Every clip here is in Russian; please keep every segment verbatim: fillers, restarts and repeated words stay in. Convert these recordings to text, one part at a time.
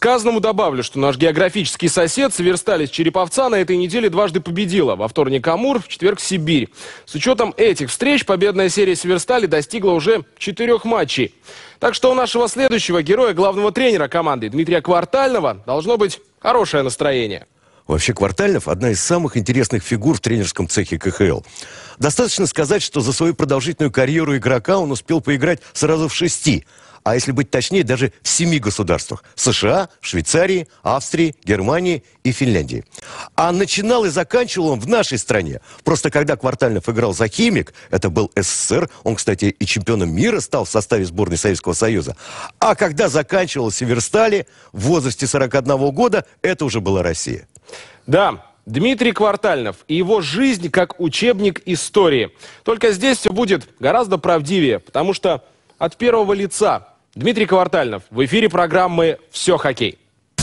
сказанному добавлю, что наш географический сосед Северсталь из Череповца на этой неделе дважды победила. Во вторник Амур, в четверг Сибирь. С учетом этих встреч победная серия Северстали достигла уже четырех матчей. Так что у нашего следующего героя, главного тренера команды Дмитрия Квартального, должно быть хорошее настроение. Вообще, Квартальнов – одна из самых интересных фигур в тренерском цехе ка ха эл. Достаточно сказать, что за свою продолжительную карьеру игрока он успел поиграть сразу в шести, а если быть точнее, даже в семи государствах – США, Швейцарии, Австрии, Германии и Финляндии. А начинал и заканчивал он в нашей стране. Просто когда Квартальнов играл за «Химик», это был эс эс эс эр, он, кстати, и чемпионом мира стал в составе сборной Советского Союза. А когда заканчивал в Северстале в возрасте сорока одного года, это уже была Россия. Да, Дмитрий Квартальнов и его жизнь как учебник истории. Только здесь все будет гораздо правдивее, потому что от первого лица. Дмитрий Квартальнов в эфире программы «Все хоккей».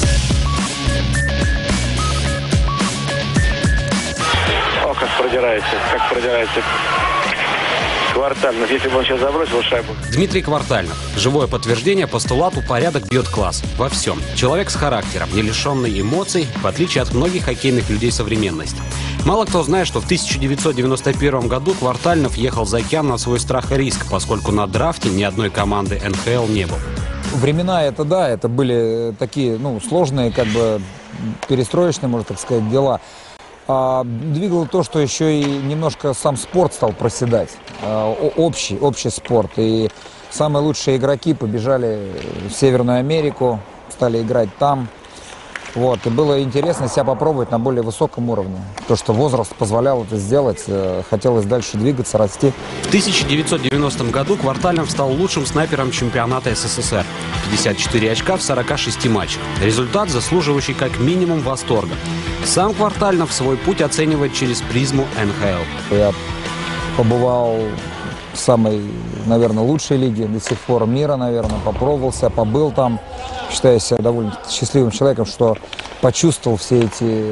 О, как продирается, как продирается Квартальнов. Если бы он сейчас забросил шайбу. Дмитрий Квартальнов. Живое подтверждение постулату «порядок бьет класс» во всем. Человек с характером, не лишенный эмоций, в отличие от многих хоккейных людей современности. Мало кто знает, что в тысяча девятьсот девяносто первом году Квартальнов ехал за океан на свой страх и риск, поскольку на драфте ни одной команды эн ха эл не было. Времена это, да, это были такие, ну, сложные, как бы, перестроечные, можно так сказать, дела. А, двигало то, что еще и немножко сам спорт стал проседать, а, общий, общий спорт. И самые лучшие игроки побежали в Северную Америку, стали играть там. Вот, и было интересно себя попробовать на более высоком уровне. То, что возраст позволял это сделать, хотелось дальше двигаться, расти. В тысяча девятьсот девяностом году Квартальнов стал лучшим снайпером чемпионата эс эс эс эр. пятьдесят четыре очка в сорока шести матчах. Результат, заслуживающий как минимум восторга. Сам Квартальнов свой путь оценивает через призму эн ха эл. Я побывал в самой, наверное, лучшей лиге до сих пор мира, наверное, попробовался, побыл там. Считаю себя довольно счастливым человеком, что почувствовал все эти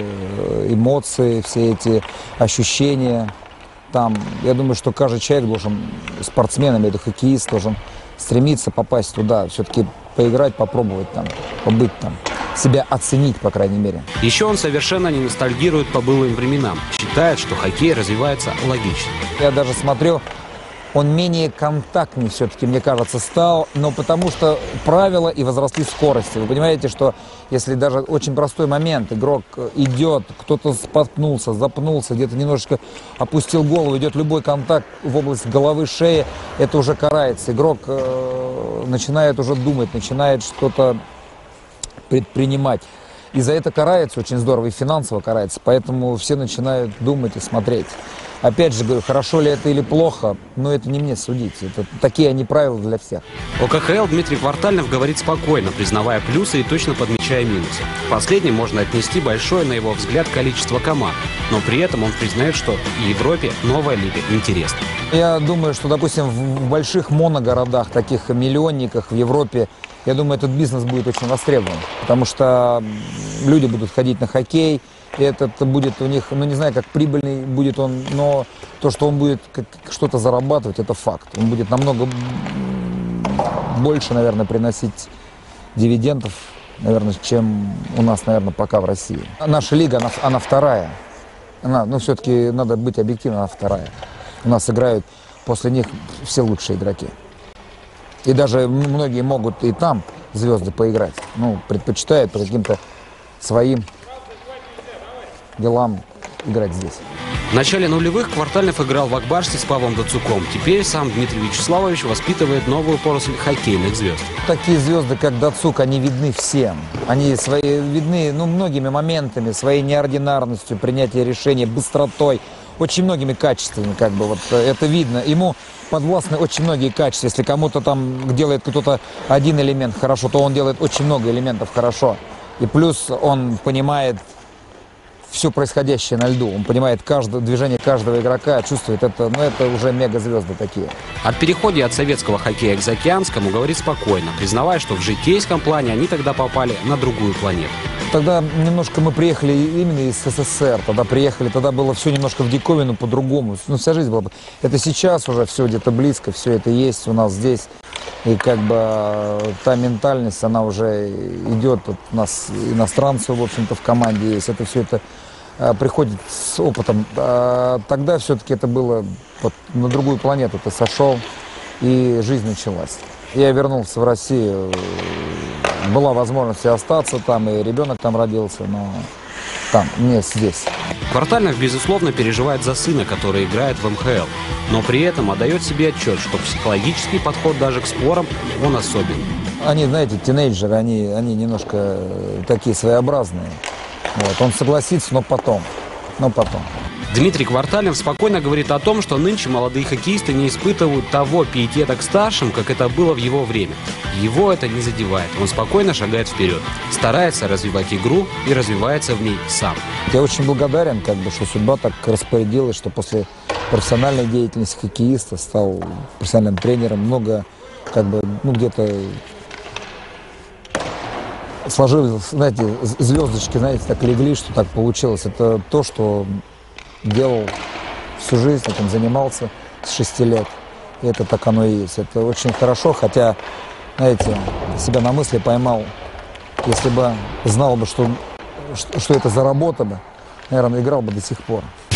эмоции, все эти ощущения там. Я думаю, что каждый человек должен, спортсмен, имею в виду хоккеист, должен стремиться попасть туда, все-таки поиграть, попробовать там, побыть там, себя оценить, по крайней мере. Еще он совершенно не ностальгирует по былым временам. Считает, что хоккей развивается логично. Я даже смотрю, он менее контактный все-таки, мне кажется, стал, но потому что правила и возросли скорости. Вы понимаете, что если даже очень простой момент, игрок идет, кто-то споткнулся, запнулся, где-то немножечко опустил голову, идет любой контакт в область головы, шеи, это уже карается. Игрок э, начинает уже думать, начинает что-то предпринимать. И за это карается очень здорово, и финансово карается, поэтому все начинают думать и смотреть. Опять же говорю, хорошо ли это или плохо, но это не мне судить. Это такие они правила для всех. О ка ха эл Дмитрий Квартальнов говорит спокойно, признавая плюсы и точно подмечая минусы. В последнем можно отнести большое, на его взгляд, количество команд. Но при этом он признает, что в Европе новая лига интересна. Я думаю, что, допустим, в больших моногородах, таких миллионниках в Европе, я думаю, этот бизнес будет очень востребован. Потому что люди будут ходить на хоккей, и это будет у них, ну не знаю, как прибыльный будет он, но то, что он будет что-то зарабатывать, это факт. Он будет намного больше, наверное, приносить дивидендов, наверное, чем у нас, наверное, пока в России. Наша лига, она, она вторая. Она, ну, все-таки надо быть объективным, она вторая. У нас играют после них все лучшие игроки. И даже многие могут и там звезды поиграть. Ну, предпочитают по каким-то своим делам играть здесь. В начале нулевых Квартальнов играл в Акбарсе с Павлом Дацуком. Теперь сам Дмитрий Вячеславович воспитывает новую поросль хоккейных звезд. Такие звезды, как Дацук, они видны всем. Они свои, видны, ну, многими моментами, своей неординарностью, принятия решений, быстротой, очень многими качествами, как бы, вот это видно. Ему подвластны очень многие качества. Если кому-то там делает кто-то один элемент хорошо, то он делает очень много элементов хорошо. И плюс он понимает все происходящее на льду. Он понимает каждое движение каждого игрока, чувствует это, ну это уже мегазвезды такие. О переходе от советского хоккея к заокеанскому говорит спокойно, признавая, что в житейском плане они тогда попали на другую планету. Тогда немножко мы приехали именно из эс эс эс эр, тогда приехали, тогда было все немножко в диковину по-другому. Ну, вся жизнь была. Это сейчас уже все где-то близко, все это есть у нас здесь. И как бы та ментальность, она уже идет, вот у нас иностранцы, в общем-то, в команде есть, это все это а, приходит с опытом. А, тогда все-таки это было вот, на другую планету ты сошел, и жизнь началась. Я вернулся в Россию, была возможность остаться там, и ребенок там родился, но там, не здесь. Квартальнов, безусловно, переживает за сына, который играет в эм ха эл, но при этом отдает себе отчет, что психологический подход даже к спорам, он особенный. Они, знаете, тинейджеры, они, они немножко такие своеобразные. Вот. Он согласится, но потом, но потом. Дмитрий Квартальнов спокойно говорит о том, что нынче молодые хоккеисты не испытывают того пиетета к старшим, как это было в его время. Его это не задевает, он спокойно шагает вперед, старается развивать игру и развивается в ней сам. Я очень благодарен, как бы, что судьба так распорядилась, что после профессиональной деятельности хоккеиста стал профессиональным тренером. Много, как бы, ну, где-то сложилось, знаете, звездочки, знаете, так легли, что так получилось. Это то, что делал всю жизнь, этим занимался с шести лет. И это так оно и есть. Это очень хорошо, хотя, знаете, себя на мысли поймал. Если бы знал бы, что, что это за работа бы, наверное, играл бы до сих пор.